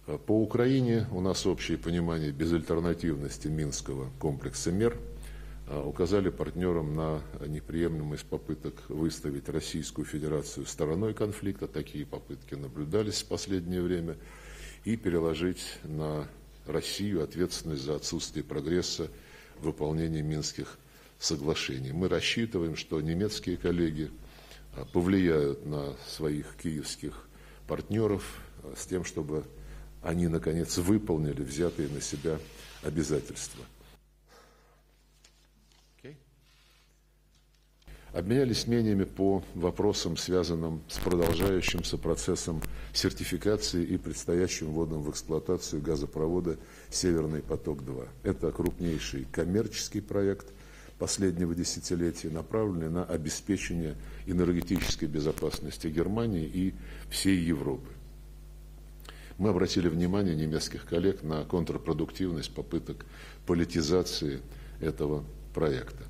По Украине у нас общее понимание безальтернативности Минского комплекса мер. Указали партнерам на неприемлемость попыток выставить Российскую Федерацию стороной конфликта, такие попытки наблюдались в последнее время, и переложить на Россию ответственность за отсутствие прогресса в выполнении Минских соглашений. Мы рассчитываем, что немецкие коллеги повлияют на своих киевских партнеров с тем, чтобы они, наконец, выполнили взятые на себя обязательства. Обменялись мнениями по вопросам, связанным с продолжающимся процессом сертификации и предстоящим вводом в эксплуатацию газопровода «Северный поток-2». Это крупнейший коммерческий проект последнего десятилетия, направленный на обеспечение энергетической безопасности Германии и всей Европы. Мы обратили внимание немецких коллег на контрпродуктивность попыток политизации этого проекта.